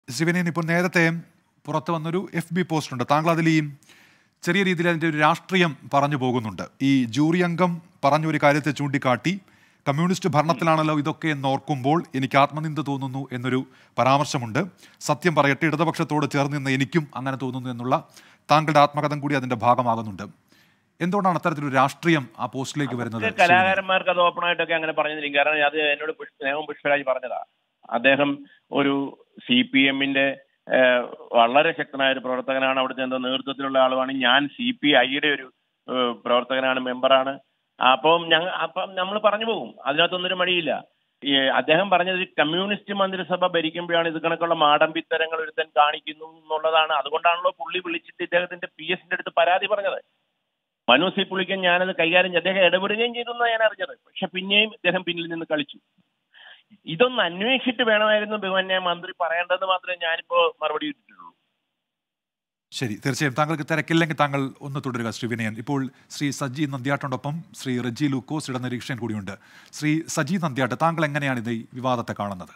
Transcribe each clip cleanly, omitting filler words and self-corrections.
ശിവനേൻ, ഇപ്പോൾ നേരത്തെ പുറത്തു വന്നൊരു FB പോസ്റ്റ് ഉണ്ട്. താങ്കൾ അതിൽ ഈ ചെറിയ രീതിയിൽ അതിൻ്റെ ഒരു രാഷ്ട്രീയം പറഞ്ഞു പോകുന്നുണ്ട്. ഈ ജൂറി അംഗം പറഞ്ഞൊരു കാര്യത്തെ ചൂണ്ടിക്കാട്ടി കമ്മ്യൂണിസ്റ്റ് ഭരണത്തിലാണല്ലോ ഇതൊക്കെ എന്നോർക്കുമ്പോൾ എനിക്ക് ആത്മനിന്ദ തോന്നുന്നു എന്നൊരു പരാമർശമുണ്ട്. സത്യം പറയട്ടെ, ഇടതുപക്ഷത്തോട് ചേർന്ന് നിന്ന് എനിക്കും അങ്ങനെ തോന്നുന്നു എന്നുള്ള താങ്കളുടെ ആത്മകഥം കൂടി അതിൻ്റെ ഭാഗമാകുന്നുണ്ട്. എന്തുകൊണ്ടാണ് അത്തരത്തിലൊരു രാഷ്ട്രീയം ആ പോസ്റ്റിലേക്ക് വരുന്നത്? കലാകാരന്മാർക്ക് അത് ഓപ്പണായിട്ടൊക്കെ അങ്ങനെ പറഞ്ഞിരിക്കും. കാരണം അത് എന്നോട് സ്നേഹം പുഷ്പരാജ് പറഞ്ഞതാ. അദ്ദേഹം ഒരു CPM-ന്റെ വളരെ ശക്തനായ ഒരു പ്രവർത്തകനാണ്. അവിടുത്തെ എന്തോ നേതൃത്വത്തിലുള്ള ആളുമാണ്. ഞാൻ CPI-യുടെ ഒരു പ്രവർത്തകനാണ്, മെമ്പറാണ്. അപ്പം നമ്മൾ പറഞ്ഞു പോകും, അതിനകത്തൊന്നൊരു മടിയില്ല. അദ്ദേഹം പറഞ്ഞത് കമ്മ്യൂണിസ്റ്റ് മന്ത്രിസഭ ഭരിക്കുമ്പോഴാണ് ഇത് കണക്കുള്ള മാടമ്പിത്തരങ്ങൾ ഒരുത്തൻ കാണിക്കുന്നു എന്നുള്ളതാണ്. അതുകൊണ്ടാണല്ലോ പുള്ളി വിളിച്ചിട്ട് ഇദ്ദേഹത്തിന്റെ PS-ന്റെ അടുത്ത് പരാതി പറഞ്ഞത്. മനു സി പുളിക്കൻ ഞാനത് കൈകാര്യം ചെയ്ത് അദ്ദേഹം ഇടപെടുകയും ചെയ്തെന്നാണ് ഞാൻ അറിഞ്ഞത്. പക്ഷെ പിന്നെയും അദ്ദേഹം പിന്നിൽ നിന്ന് കളിച്ചു. ഇതൊന്ന് അന്വേഷിച്ചിട്ട് വേണമായിരുന്നു ബഹുമാന്യ മന്ത്രി പറയേണ്ടതെന്ന് മാത്രമേ ഞാനിപ്പോ മറുപടി ഇട്ടിട്ടുള്ളൂ. ശരി, തീർച്ചയായും താങ്കൾക്ക് തിരക്കില്ലെങ്കിൽ താങ്കൾ ഒന്ന് തുടരുക ശ്രീ വിനയൻ. ഇപ്പോൾ ശ്രീ സജി നന്ദ്യാട്ടോടൊപ്പം ശ്രീ റെജി ലൂക്കോസ് ഇടനിരീക്ഷകൻ കൂടിയുണ്ട്. ശ്രീ സജി നന്ദ്യാട്ട്, താങ്കൾ എങ്ങനെയാണ് ഇത് ഈ വിവാദത്തെ കാണുന്നത്?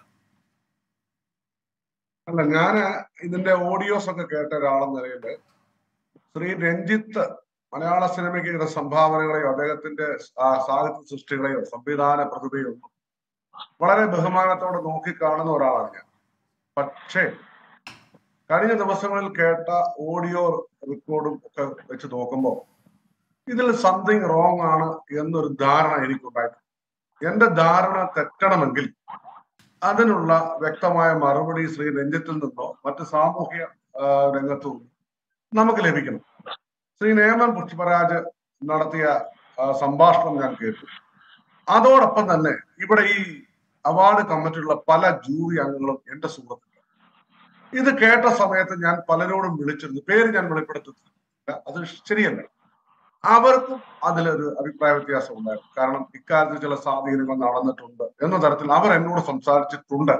അല്ല, ഞാൻ ഇതിന്റെ ഓഡിയോസ് ഒക്കെ കേട്ട ഒരാളെന്ന നിലയിൽ ശ്രീ രഞ്ജിത്ത് മലയാള സിനിമയ്ക്ക് ചെയ്ത സംഭാവനകളെയോ അദ്ദേഹത്തിന്റെ സാഹിത്യ സൃഷ്ടികളെയോ സംവിധാന പ്രതിഭയോ വളരെ ബഹുമാനത്തോടെ നോക്കിക്കാണുന്ന ഒരാളാണ് ഞാൻ. പക്ഷേ കഴിഞ്ഞ ദിവസങ്ങളിൽ കേട്ട ഓഡിയോ റെക്കോർഡും ഒക്കെ വെച്ച് നോക്കുമ്പോൾ ഇതിൽ സംതിങ് റോങ് ആണ് എന്നൊരു ധാരണ എനിക്കുണ്ടായിട്ടുണ്ട്. എന്റെ ധാരണ തെറ്റണമെങ്കിൽ അതിനുള്ള വ്യക്തമായ മറുപടി ശ്രീ രഞ്ജിത്തിൽ നിന്നോ മറ്റ് സാമൂഹ്യ രംഗത്തു നമുക്ക് ലഭിക്കണം. ശ്രീ നേമൻ പുഷ്പരാജ് നടത്തിയ സംഭാഷണം ഞാൻ കേട്ടു. അതോടൊപ്പം തന്നെ ഇവിടെ ഈ അവാർഡ് കമ്മിറ്റിയുള്ള പല ജൂറി അംഗങ്ങളും എന്റെ സുഹൃത്തുക്കൾ. ഇത് കേട്ട സമയത്ത് ഞാൻ പലരോടും വിളിച്ചിരുന്നു. പേര് ഞാൻ വെളിപ്പെടുത്തുന്നില്ല, അത് ശരിയല്ല. അവർക്കും അതിലൊരു അഭിപ്രായ വ്യത്യാസം ഉണ്ടായിരുന്നു. കാരണം ഇക്കാര്യത്തിൽ ചില സ്വാധീനങ്ങൾ നടന്നിട്ടുണ്ട് എന്ന തരത്തിൽ അവർ എന്നോട് സംസാരിച്ചിട്ടുണ്ട്.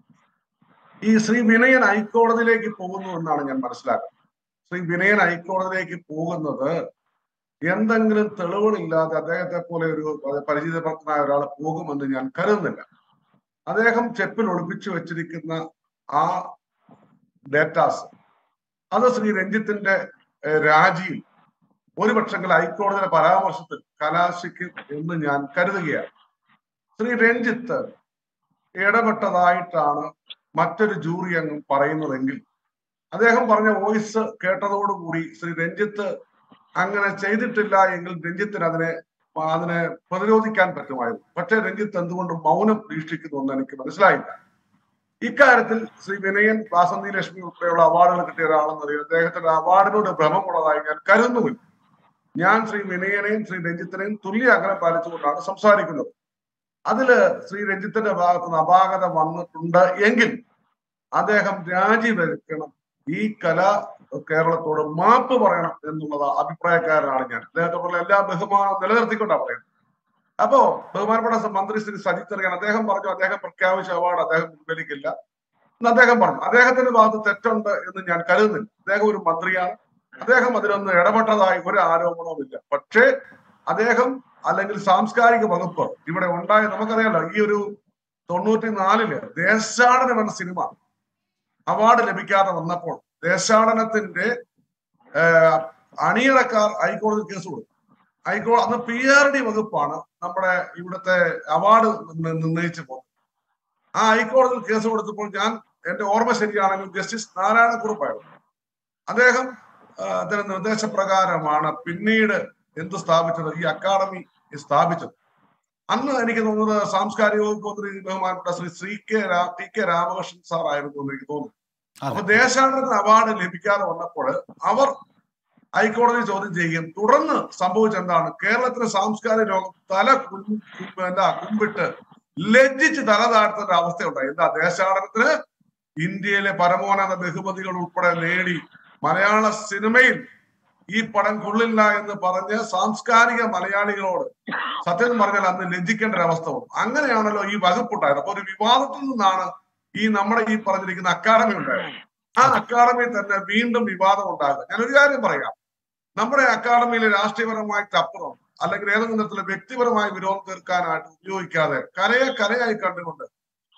ഈ ശ്രീ വിനയൻ ഹൈക്കോടതിയിലേക്ക് പോകുന്നു എന്നാണ് ഞാൻ മനസ്സിലാക്കുന്നത്. ശ്രീ വിനയൻ ഹൈക്കോടതിയിലേക്ക് പോകുന്നത് എന്തെങ്കിലും തെളിവുകളില്ലാതെ അദ്ദേഹത്തെ പോലെ ഒരു പരിചിതപ്രാപ്തനായ ഒരാൾ പോകുമെന്ന് ഞാൻ കരുതുന്നില്ല. അദ്ദേഹം ചെപ്പിൽ ഒളിപ്പിച്ചു വെച്ചിരിക്കുന്ന ആ ഡേറ്റാസ് അത് ശ്രീ രഞ്ജിത്തിന്റെ രാജിയിൽ ഒരുപക്ഷെങ്കിൽ ഹൈക്കോടതിയുടെ പരാമർശത്തിൽ കലാശിക്കും എന്ന് ഞാൻ കരുതുകയാണ്. ശ്രീ രഞ്ജിത്ത് ഇടപെട്ടതായിട്ടാണ് മറ്റൊരു ജൂറി അംഗം പറയുന്നതെങ്കിൽ അദ്ദേഹം പറഞ്ഞ വോയിസ് കേട്ടതോടുകൂടി ശ്രീ രഞ്ജിത്ത് അങ്ങനെ ചെയ്തിട്ടില്ല എങ്കിൽ രഞ്ജിത്തിന് അതിനെ പ്രതിരോധിക്കാൻ പറ്റുമായിരുന്നു. പക്ഷേ രഞ്ജിത്ത് എന്തുകൊണ്ട് മൗനം വീക്ഷിക്കുന്നു എന്ന് എനിക്ക് മനസ്സിലായില്ല. ഇക്കാര്യത്തിൽ ശ്രീ വിനയൻ, വാസന്തി ലക്ഷ്മി ഉൾപ്പെടെയുള്ള അവാർഡുകൾ കിട്ടിയ ഒരാളെന്നറിയാം. അദ്ദേഹത്തിന്റെ അവാർഡിനോട് ഭ്രമമുള്ളതായി ഞാൻ കരുതുന്നുമില്ല. ഞാൻ ശ്രീ വിനയനെയും ശ്രീ രഞ്ജിത്തിനെയും തുല്യ അകലം പാലിച്ചുകൊണ്ടാണ് സംസാരിക്കുന്നത്. അതില് ശ്രീ രഞ്ജിത്തിന്റെ ഭാഗത്തുനിന്ന് അപാകത വന്നിട്ടുണ്ട് എങ്കിൽ അദ്ദേഹം രാജിവെക്കണം, ഈ കേരളത്തോട് മാപ്പ് പറയണം എന്നുള്ള അഭിപ്രായക്കാരനാണ് ഞാൻ. അദ്ദേഹത്തോടുള്ള എല്ലാ ബഹുമാനവും നിലനിർത്തിക്കൊണ്ടാണ് പറയുന്നത്. അപ്പോ ബഹുമാനപ്പെട്ട മന്ത്രി ശ്രീ സജി ചെറിയാൻ അദ്ദേഹം പറഞ്ഞു, അദ്ദേഹം പ്രഖ്യാപിച്ച അവാർഡ് അദ്ദേഹം പിൻവലിക്കില്ല എന്ന് അദ്ദേഹം പറഞ്ഞു. അദ്ദേഹത്തിന്റെ ഭാഗത്ത് തെറ്റുണ്ട് എന്ന് ഞാൻ കരുതുന്നില്ല. അദ്ദേഹം ഒരു മന്ത്രിയാണ്. അദ്ദേഹം അതിലൊന്നും ഇടപെട്ടതായി ഒരു ആരോപണവുമില്ല. പക്ഷേ അദ്ദേഹം അല്ലെങ്കിൽ സാംസ്കാരിക വകുപ്പ് ഇവിടെ ഉണ്ടായ നമുക്കറിയാലോ, ഈ ഒരു 94-ല് ദേശാടനം എന്ന സിനിമ അവാർഡ് ലഭിക്കാതെ വന്നപ്പോൾ ദേശാടനത്തിന്റെ അണിയറക്കാർ ഹൈക്കോടതി കേസ് കൊടുത്തു. അന്ന് PRD വകുപ്പാണ് നമ്മുടെ ഇവിടുത്തെ അവാർഡ് നിർണയിച്ചു പോകുന്നത്. ആ ഹൈക്കോടതിയിൽ കേസ് കൊടുത്തപ്പോൾ എന്റെ ഓർമ്മ ശരിയാണെങ്കിൽ ജസ്റ്റിസ് നാരായണക്കുറുപ്പായിരുന്നു. അദ്ദേഹം അതിന്റെ നിർദ്ദേശപ്രകാരമാണ് പിന്നീട് എന്ത് സ്ഥാപിച്ചത്, ഈ അക്കാദമി സ്ഥാപിച്ചത്. അന്ന് എനിക്ക് തോന്നുന്നത് സാംസ്കാരിക വകുപ്പ് മന്ത്രി ബഹുമാനപ്പെട്ട ശ്രീ TK രാമകൃഷ്ണൻ സാർ ആയിരുന്നു എന്ന് എനിക്ക് തോന്നുന്നു. അപ്പൊ ദേശാടനത്തിന് അവാർഡ് ലഭിക്കാതെ വന്നപ്പോൾ അവർ ഹൈക്കോടതി ചോദ്യം ചെയ്യുകയും തുടർന്ന് സംഭവിച്ചെന്താണ്, കേരളത്തിലെ സാംസ്കാരിക ലോകം കുമ്പിട്ട് ലജ്ജിച്ച് തല താഴ്ത്തേണ്ട അവസ്ഥ ഉണ്ടായി. ദേശാടനത്തിന് ഇന്ത്യയിലെ പരമോന്നത ബഹുമതികൾ ഉൾപ്പെടെ നേടി മലയാള സിനിമയിൽ ഈ പടം കൊള്ളില്ല എന്ന് പറഞ്ഞ് സാംസ്കാരിക മലയാളികളോട് സത്യം പറഞ്ഞാൽ അന്ന് ലജ്ജിക്കേണ്ട ഒരവസ്ഥ വന്നു. അങ്ങനെയാണല്ലോ ഈ വകുപ്പുണ്ടായത്. അപ്പൊ ഒരു വിവാദത്തിൽ നിന്നാണ് ഈ നമ്മുടെ ഈ പറഞ്ഞിരിക്കുന്ന അക്കാദമി ഉണ്ടായത്. ആ അക്കാദമിയിൽ തന്നെ വീണ്ടും വിവാദം ഉണ്ടാകുക. ഞാനൊരു കാര്യം പറയാം, നമ്മുടെ അക്കാദമിയിലെ രാഷ്ട്രീയപരമായിട്ട് അപ്പുറം അല്ലെങ്കിൽ ഏതെങ്കിലും തരത്തിലെ വ്യക്തിപരമായ വിരോധം തീർക്കാനായിട്ട് ഉപയോഗിക്കാതെ കലയായി കണ്ടുകൊണ്ട്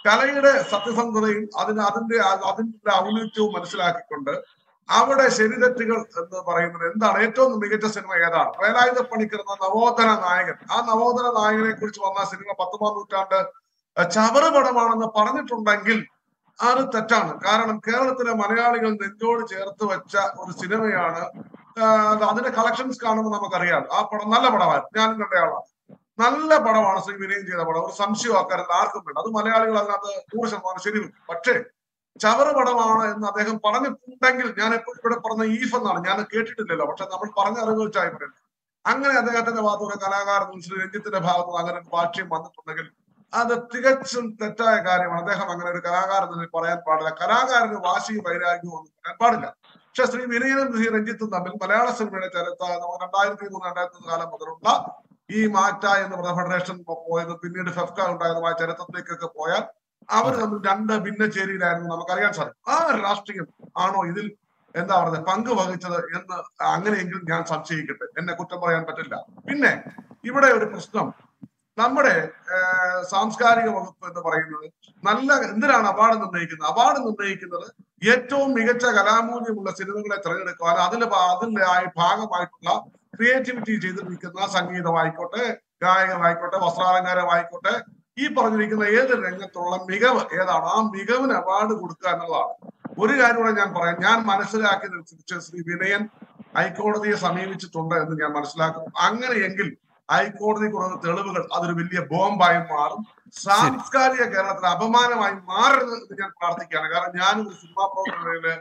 കലയുടെ സത്യസന്ധതയും അതിന്റെ ഔന്നിത്യവും മനസ്സിലാക്കിക്കൊണ്ട് അവിടെ ശരിതെറ്റുകൾ എന്ന് പറയുന്നത് എന്താണ്, ഏറ്റവും മികച്ച സിനിമ ഏതാണ്, വേലായുധ പണിക്കർ എന്ന നവോത്ഥന നായകൻ, ആ നവോത്ഥന നായകനെ കുറിച്ച് വന്ന സിനിമ 19ാം നൂറ്റാണ്ട് ചവറ് പടമാണെന്ന് പറഞ്ഞിട്ടുണ്ടെങ്കിൽ അത് തെറ്റാണ്. കാരണം കേരളത്തിലെ മലയാളികൾ നെഞ്ചോട് ചേർത്ത് വെച്ച ഒരു സിനിമയാണ്. അതിന്റെ കളക്ഷൻസ് കാണുമ്പോൾ നമുക്കറിയാം ആ പടം നല്ല പടമാണ്. ഞാനും കണ്ടയാളാണ്. നല്ല പടമാണ് ശ്രീ വിനയൻ ചെയ്ത പടം. ഒരു സംശയം അക്കാര്യത്തിൽ ആർക്കും വേണ്ട. അത് മലയാളികൾ അതിനകത്ത് 100% ശരി. പക്ഷേ ചവറ് പടമാണ് എന്ന് അദ്ദേഹം പറഞ്ഞിട്ടുണ്ടെങ്കിൽ, ഞാൻ എപ്പോഴും ഇവിടെ പറഞ്ഞ ഈഫ് എന്നാണ്, ഞാൻ കേട്ടിട്ടില്ലല്ലോ, പക്ഷെ നമ്മൾ പറഞ്ഞ അറിവ് വെച്ചായി പറയുന്നത്. അങ്ങനെ അദ്ദേഹത്തിന്റെ ഭാഗത്ത് ഒരു കലാകാരൻ ശ്രീ രഞ്ജിത്തിന്റെ ഭാഗത്ത് അങ്ങനെ ഒരു ഭാഷ്യം വന്നിട്ടുണ്ടെങ്കിൽ അത് തികച്ചും തെറ്റായ കാര്യമാണ്. അദ്ദേഹം അങ്ങനെ ഒരു കലാകാരൻ പറയാൻ പാടില്ല. കലാകാരന് വാശിയും വൈരാഗ്യവും ഒന്നും പറയാൻ പാടില്ല. പക്ഷെ ശ്രീ വിനയനും ശ്രീ രഞ്ജിത്തും തമ്മിൽ മലയാള സിനിമയുടെ ചരിത്ര 2003-2004 കാലം മുതലുള്ള ഈ മാറ്റ എന്ന് പറഞ്ഞ ഫെഡറേഷൻ പോയത്, പിന്നീട് ഫെഫ്ക ഉണ്ടായതുമായ ചരിത്രത്തിലേക്കൊക്കെ പോയാൽ അവർ തമ്മിൽ രണ്ട് ഭിന്നചേരിയിലായിരുന്നു നമുക്കറിയാൻ സാധിക്കും. ആ രാഷ്ട്രീയം ആണോ ഇതിൽ എന്താ പറയുന്നത് പങ്ക് വഹിച്ചത് എന്ന് അങ്ങനെയെങ്കിലും ഞാൻ സംശയിക്കട്ടെ. എന്നെ കുറ്റം പറയാൻ പറ്റില്ല. പിന്നെ ഇവിടെ ഒരു പ്രശ്നം, നമ്മുടെ സാംസ്കാരിക വകുപ്പ് എന്ന് പറയുന്നത് എന്തിനാണ് അവാർഡ് നിർണ്ണയിക്കുന്നത്? അവാർഡ് നിർണ്ണയിക്കുന്നത് ഏറ്റവും മികച്ച കലാമൂല്യമുള്ള സിനിമകളെ തിരഞ്ഞെടുക്കുവാൻ അതിന്റെ ഭാഗമായിട്ടുള്ള ക്രിയേറ്റിവിറ്റി ചെയ്തിരിക്കുന്ന സംഗീതമായിക്കോട്ടെ, ഗായകമായിക്കോട്ടെ, വസ്ത്രാലങ്കാരമായിക്കോട്ടെ, ഈ പറഞ്ഞിരിക്കുന്ന ഏത് രംഗത്തുള്ള മികവ് ഏതാണ്, ആ മികവിന് അവാർഡ് കൊടുക്കുക എന്നുള്ളതാണ്. ഒരു കാര്യം കൂടെ ഞാൻ പറയാം. ഞാൻ മനസ്സിലാക്കിയതനുസരിച്ച് ശ്രീ വിനയൻ ഹൈക്കോടതിയെ സമീപിച്ചിട്ടുണ്ട് എന്ന് ഞാൻ മനസ്സിലാക്കുന്നു. അങ്ങനെയെങ്കിൽ ഹൈക്കോടതി കുറവ് തെളിവുകൾ അതൊരു വലിയ ബോംബായി മാറും, സാംസ്കാരിക കേരളത്തിന് അപമാനമായി മാറരുത് എന്ന് ഞാൻ പ്രാർത്ഥിക്കുകയാണ്. കാരണം ഞാനൊരു സിനിമാ പ്രവർത്തനത്തില്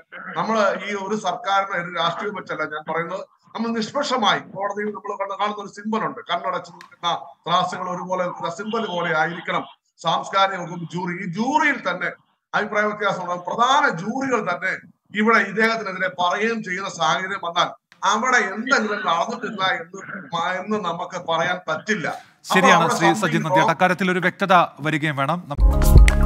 ഈ ഒരു സർക്കാരിന് ഒരു രാഷ്ട്രീയം വെച്ചല്ല ഞാൻ പറയുന്നത്. നമ്മൾ നിഷ്പക്ഷമായി കോടതിയിൽ നമ്മൾ കാണുന്ന ഒരു സിമ്പൽ ഉണ്ട്, കണ്ണടച്ച് നിൽക്കുന്ന ത്രാസുകൾ ഒരുപോലെ സിമ്പൽ പോലെ ആയിരിക്കണം സാംസ്കാരിക വകുപ്പ് ജൂറി. ഈ ജൂറിയിൽ തന്നെ അഭിപ്രായ വ്യത്യാസമുള്ള പ്രധാന ജൂറികൾ തന്നെ ഇവിടെ ഇദ്ദേഹത്തിനെതിരെ പറയുകയും ചെയ്യുന്ന സാഹചര്യം വന്നാൽ അവിടെ എന്തെങ്കിലും നടന്നിട്ടില്ല എന്ന് നമുക്ക് പറയാൻ പറ്റില്ല. ശരിയാണ് ശ്രീ സജിൻ നന്ദ്യാട്ട്, അക്കാര്യത്തിൽ ഒരു വ്യക്തത വരികയും വേണം.